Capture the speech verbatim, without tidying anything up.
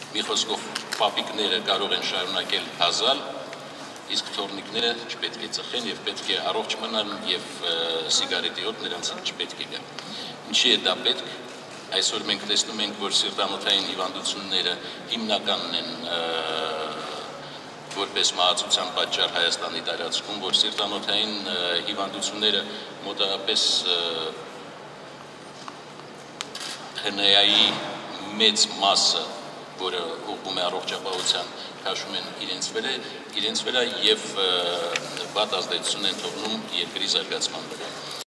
մի խոսքով պապիկները կարող են շարունակել հազալ, իսկ թորնիկները չպետք է ծխեն և պետք է առողջ մնան և սիգարետի հոտ նրանց չպետք է գա։ Ինչի է դա պետք։ Այսօր մենք տեսնում ենք, որ սիրտանոթային հիվանդությունները հիմնականն են որպես մահացության պատճառ Հայաստանի տարածքում, որ սիրտանոթային հիվանդությունները մոտավորապես հնեայի մեծ մասը, որը ուղղում է առողջապահության, քաշում են իրենց վրա և վատ ազդեցություն են թողնում երկրի զարգացման վրա։